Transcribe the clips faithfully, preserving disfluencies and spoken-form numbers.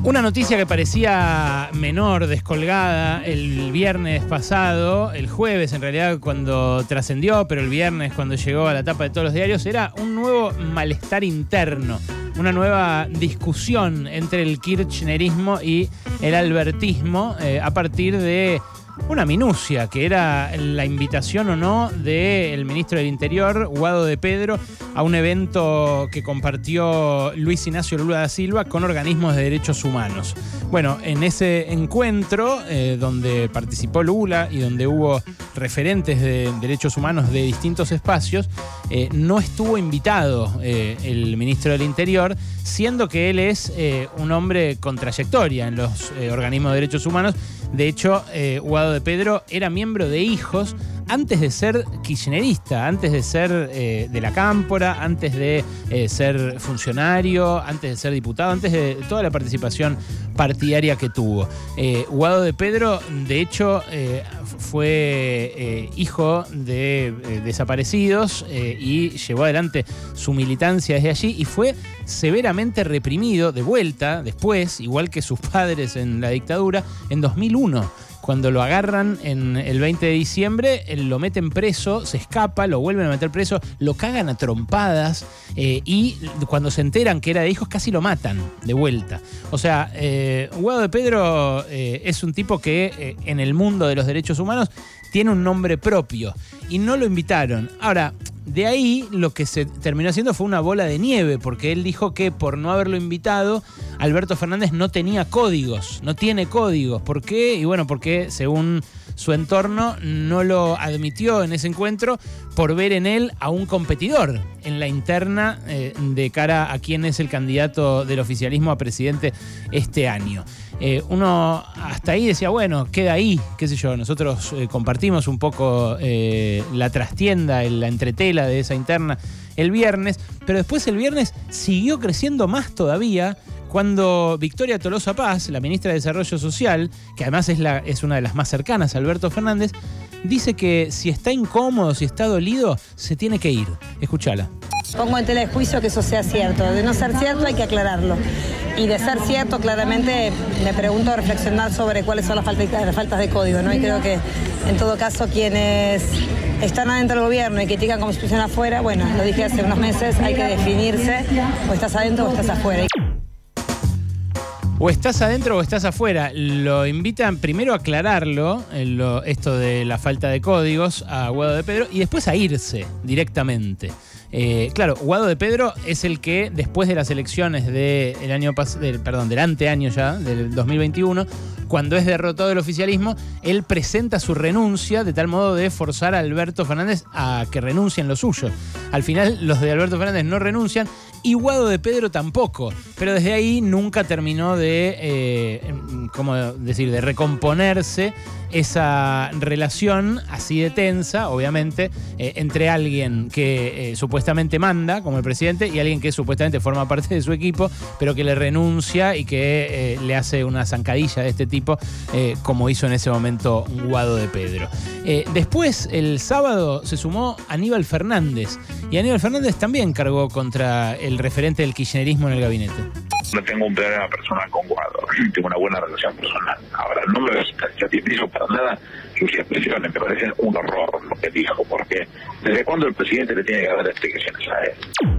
Una noticia que parecía menor, descolgada, el viernes pasado, el jueves en realidad cuando trascendió, pero el viernes cuando llegó a la tapa de todos los diarios, era un nuevo malestar interno, una nueva discusión entre el kirchnerismo y el albertismo eh, a partir de una minucia, que era la invitación o no del ministro del Interior, Guado de Pedro, a un evento que compartió Luis Ignacio Lula da Silva con organismos de derechos humanos. Bueno, en ese encuentro, eh, donde participó Lula y donde hubo referentes de derechos humanos de distintos espacios, eh, no estuvo invitado eh, el ministro del Interior, siendo que él es eh, un hombre con trayectoria en los eh, organismos de derechos humanos. De hecho, eh, Guado de Pedro era miembro de Hijos antes de ser kirchnerista, antes de ser eh, de la Cámpora, antes de eh, ser funcionario, antes de ser diputado, antes de toda la participación partidaria que tuvo. Eh, Guado de Pedro, de hecho, eh, fue eh, hijo de eh, desaparecidos eh, y llevó adelante su militancia desde allí y fue severamente reprimido de vuelta después, igual que sus padres en la dictadura, en dos mil uno. Cuando lo agarran en el veinte de diciembre, lo meten preso, se escapa, lo vuelven a meter preso, lo cagan a trompadas eh, y cuando se enteran que era de Hijos casi lo matan de vuelta. O sea, eh, Guado de Pedro eh, es un tipo que eh, en el mundo de los derechos humanos tiene un nombre propio y no lo invitaron. Ahora, de ahí lo que se terminó haciendo fue una bola de nieve, porque él dijo que por no haberlo invitado, Alberto Fernández no tenía códigos, no tiene códigos. ¿Por qué? Y bueno, porque según su entorno no lo admitió en ese encuentro por ver en él a un competidor en la interna eh, de cara a quién es el candidato del oficialismo a presidente este año. Eh, uno hasta ahí decía, bueno, queda ahí, qué sé yo, nosotros eh, compartimos un poco eh, la trastienda, la entretela de esa interna el viernes, pero después el viernes siguió creciendo más todavía cuando Victoria Tolosa Paz, la ministra de Desarrollo Social, que además es, la, es una de las más cercanas a Alberto Fernández, dice que si está incómodo, si está dolido, se tiene que ir. Escuchala. Pongo en tela de juicio que eso sea cierto. De no ser cierto hay que aclararlo. Y de ser cierto, claramente me pregunto reflexionar sobre cuáles son las faltas, las faltas de código, ¿no? Y creo que en todo caso quienes están adentro del gobierno y critican como si estuvieran afuera, bueno, lo dije hace unos meses, hay que definirse, o estás adentro o estás afuera. O estás adentro o estás afuera. Lo invitan primero a aclararlo, lo, esto de la falta de códigos, a Guado de Pedro, y después a irse directamente. Eh, claro, Guado de Pedro es el que después de las elecciones del año pas- del, perdón, del anteaño ya, del dos mil veintiuno, cuando es derrotado el oficialismo, él presenta su renuncia de tal modo de forzar a Alberto Fernández a que renuncie en lo suyo. Al final los de Alberto Fernández no renuncian y Guado de Pedro tampoco, pero desde ahí nunca terminó de, eh, ¿cómo decir?, de recomponerse esa relación así de tensa, obviamente, eh, entre alguien que eh, supuestamente manda, como el presidente, y alguien que supuestamente forma parte de su equipo, pero que le renuncia y que eh, le hace una zancadilla de este tipo, eh, como hizo en ese momento Guado de Pedro. Eh, después, el sábado, se sumó Aníbal Fernández, y Aníbal Fernández también cargó contra el referente del kirchnerismo en el gabinete. No tengo un problema personal con Guado, tengo una buena relación personal. Ahora, no me satisfizo para nada sus expresiones, me parece un horror lo que dijo, porque ¿desde cuándo el presidente le tiene que dar explicaciones a él?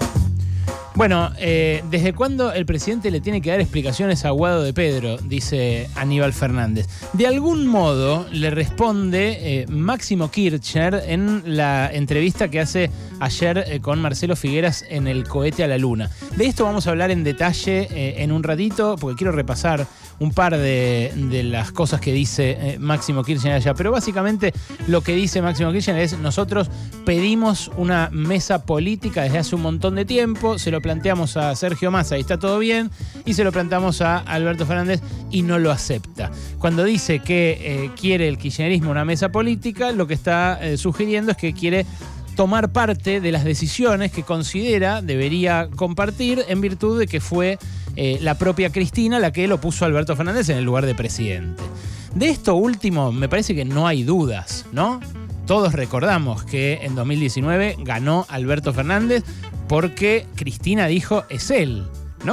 Bueno, eh, ¿desde cuándo el presidente le tiene que dar explicaciones a Guado de Pedro?, dice Aníbal Fernández. De algún modo le responde eh, Máximo Kirchner en la entrevista que hace ayer eh, con Marcelo Figueras en El Cohete a la Luna. De esto vamos a hablar en detalle eh, en un ratito, porque quiero repasar un par de, de las cosas que dice eh, Máximo Kirchner allá. Pero básicamente lo que dice Máximo Kirchner es: nosotros pedimos una mesa política desde hace un montón de tiempo, se lo planteamos a Sergio Massa y está todo bien, y se lo planteamos a Alberto Fernández y no lo acepta. Cuando dice que eh, quiere el kirchnerismo una mesa política, lo que está eh, sugiriendo es que quiere tomar parte de las decisiones que considera debería compartir en virtud de que fue eh, la propia Cristina la que lo puso a Alberto Fernández en el lugar de presidente. De esto último me parece que no hay dudas, ¿no? Todos recordamos que en dos mil diecinueve ganó Alberto Fernández porque Cristina dijo es él, ¿no?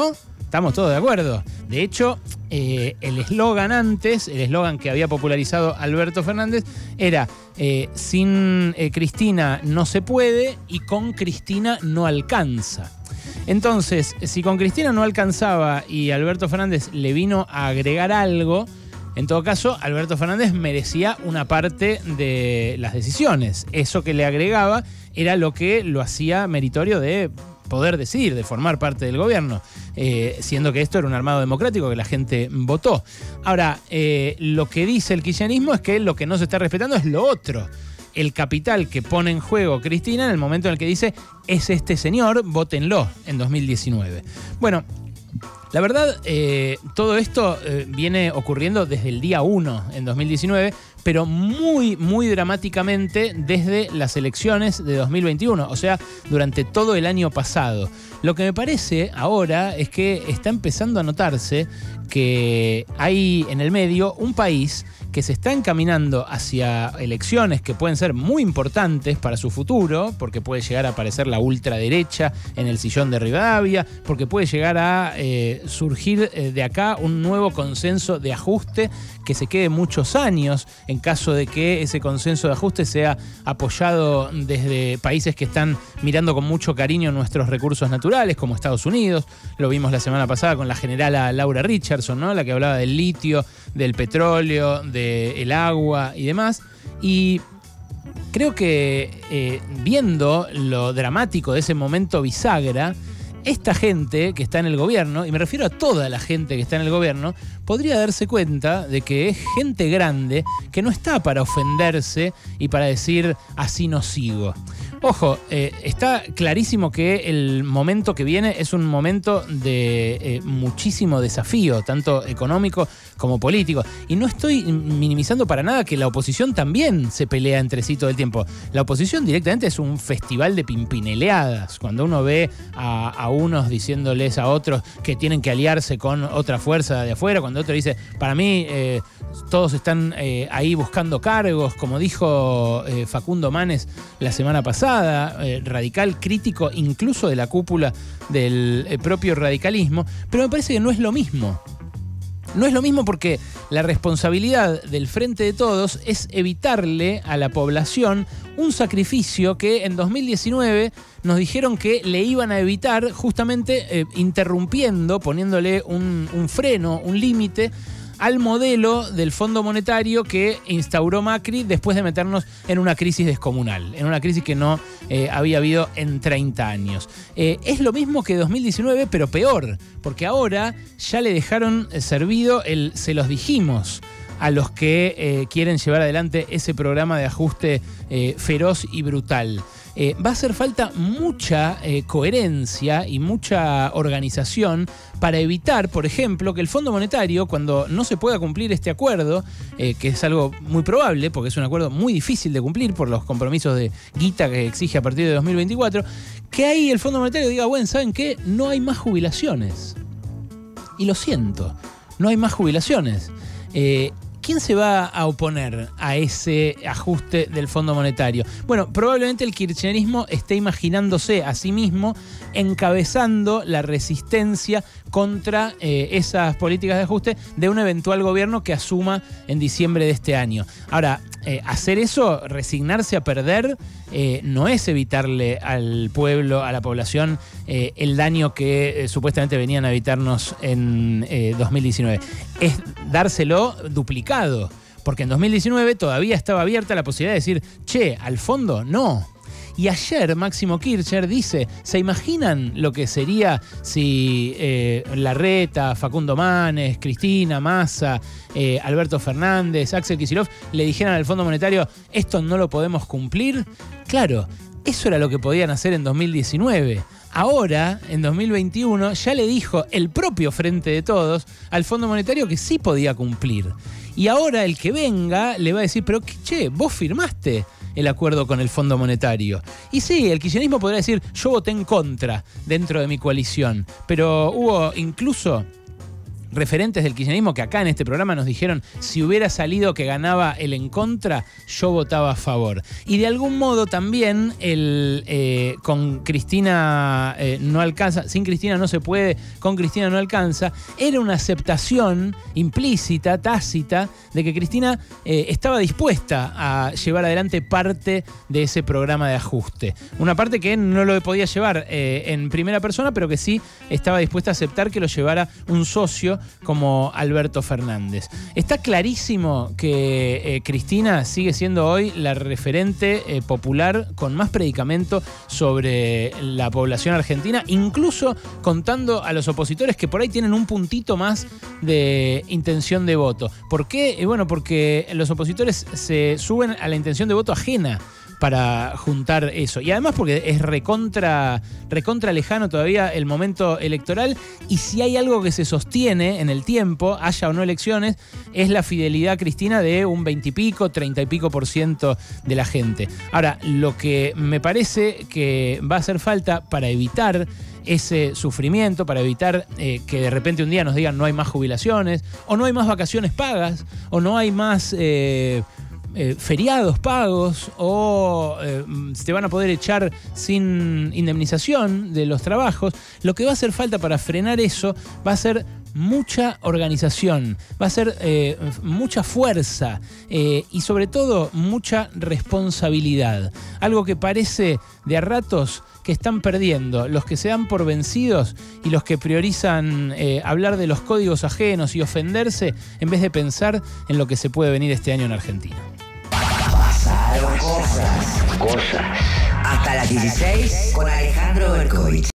Estamos todos de acuerdo. De hecho, eh, el eslogan antes, el eslogan que había popularizado Alberto Fernández, era eh, sin eh, Cristina no se puede y con Cristina no alcanza. Entonces, si con Cristina no alcanzaba y Alberto Fernández le vino a agregar algo, en todo caso, Alberto Fernández merecía una parte de las decisiones. Eso que le agregaba era lo que lo hacía meritorio de poder decidir, de formar parte del gobierno, eh, siendo que esto era un armado democrático que la gente votó. Ahora, eh, lo que dice el kirchnerismo es que lo que no se está respetando es lo otro. El capital que pone en juego Cristina en el momento en el que dice es este señor, vótenlo en dos mil diecinueve. Bueno, la verdad, eh, todo esto eh, viene ocurriendo desde el día uno en dos mil diecinueve, pero muy, muy dramáticamente desde las elecciones de dos mil veintiuno, o sea, durante todo el año pasado. Lo que me parece ahora es que está empezando a notarse que hay en el medio un país que se está encaminando hacia elecciones que pueden ser muy importantes para su futuro, porque puede llegar a aparecer la ultraderecha en el sillón de Rivadavia, porque puede llegar a eh, surgir eh, de acá un nuevo consenso de ajuste que se quede muchos años en caso de que ese consenso de ajuste sea apoyado desde países que están mirando con mucho cariño nuestros recursos naturales, como Estados Unidos. Lo vimos la semana pasada con la generala Laura Richardson, ¿no? La que hablaba del litio, del petróleo, del agua y demás. Y creo que eh, viendo lo dramático de ese momento bisagra, esta gente que está en el gobierno, y me refiero a toda la gente que está en el gobierno, podría darse cuenta de que es gente grande que no está para ofenderse y para decir así no sigo. Ojo, eh, está clarísimo que el momento que viene es un momento de eh, muchísimo desafío, tanto económico como político. Y no estoy minimizando para nada que la oposición también se pelea entre sí todo el tiempo. La oposición directamente es un festival de pimpineleadas. Cuando uno ve a, a unos diciéndoles a otros que tienen que aliarse con otra fuerza de afuera, cuando otro dice, para mí eh, todos están eh, ahí buscando cargos, como dijo eh, Facundo Manes la semana pasada, Eh, radical, crítico incluso de la cúpula del eh, propio radicalismo, pero me parece que no es lo mismo. No es lo mismo porque la responsabilidad del Frente de Todos es evitarle a la población un sacrificio que en dos mil diecinueve nos dijeron que le iban a evitar justamente eh, interrumpiendo, poniéndole un, un freno, un límite al modelo del Fondo Monetario que instauró Macri después de meternos en una crisis descomunal, en una crisis que no eh, había habido en treinta años. Eh, es lo mismo que dos mil diecinueve, pero peor, porque ahora ya le dejaron servido el se los dijimos a los que eh, quieren llevar adelante ese programa de ajuste eh, feroz y brutal. Eh, va a hacer falta mucha eh, coherencia y mucha organización para evitar, por ejemplo, que el Fondo Monetario, cuando no se pueda cumplir este acuerdo, eh, que es algo muy probable, porque es un acuerdo muy difícil de cumplir por los compromisos de guita que exige a partir de dos mil veinticuatro, que ahí el Fondo Monetario diga, bueno, ¿saben qué? No hay más jubilaciones. Y lo siento, no hay más jubilaciones. Eh, ¿Quién se va a oponer a ese ajuste del Fondo Monetario? Bueno, probablemente el kirchnerismo esté imaginándose a sí mismo encabezando la resistencia contra eh, esas políticas de ajuste de un eventual gobierno que asuma en diciembre de este año. Ahora, eh, hacer eso, resignarse a perder, eh, no es evitarle al pueblo, a la población, eh, el daño que eh, supuestamente venían a evitarnos en eh, dos mil diecinueve. Es dárselo duplicado, porque en dos mil diecinueve todavía estaba abierta la posibilidad de decir, che, al fondo no. Y ayer Máximo Kirchner dice, ¿se imaginan lo que sería si eh, Larreta, Facundo Manes, Cristina, Massa, eh, Alberto Fernández, Axel Kicillof le dijeran al Fondo Monetario, esto no lo podemos cumplir? Claro, eso era lo que podían hacer en dos mil diecinueve. Ahora, en dos mil veintiuno, ya le dijo el propio Frente de Todos al Fondo Monetario que sí podía cumplir. Y ahora el que venga le va a decir, pero che, vos firmaste el acuerdo con el Fondo Monetario. Y sí, el kirchnerismo podrá decir, yo voté en contra dentro de mi coalición, pero hubo incluso referentes del kirchnerismo que acá en este programa nos dijeron, si hubiera salido que ganaba el en contra, yo votaba a favor. Y de algún modo también el eh, con Cristina eh, no alcanza, sin Cristina no se puede, con Cristina no alcanza, era una aceptación implícita, tácita, de que Cristina eh, estaba dispuesta a llevar adelante parte de ese programa de ajuste. Una parte que no lo podía llevar eh, en primera persona, pero que sí estaba dispuesta a aceptar que lo llevara un socio como Alberto Fernández. Está clarísimo que eh, Cristina sigue siendo hoy la referente eh, popular con más predicamento sobre la población argentina, incluso contando a los opositores que por ahí tienen un puntito más de intención de voto. ¿Por qué? Eh, bueno, porque los opositores se suben a la intención de voto ajena para juntar eso. Y además porque es recontra, recontra lejano todavía el momento electoral, y si hay algo que se sostiene en el tiempo, haya o no elecciones, es la fidelidad a Cristina de un veintipico, treinta y pico por ciento de la gente. Ahora, lo que me parece que va a hacer falta para evitar ese sufrimiento, para evitar eh, que de repente un día nos digan no hay más jubilaciones, o no hay más vacaciones pagas, o no hay más Eh, Eh, feriados pagos, o eh, te van a poder echar sin indemnización de los trabajos. Lo que va a hacer falta para frenar eso va a ser mucha organización, va a ser eh, mucha fuerza eh, y sobre todo mucha responsabilidad. Algo que parece de a ratos que están perdiendo los que se dan por vencidos y los que priorizan eh, hablar de los códigos ajenos y ofenderse en vez de pensar en lo que se puede venir este año en Argentina. Pasaron cosas, cosas. Hasta las dieciséis con Alejandro Berkovich.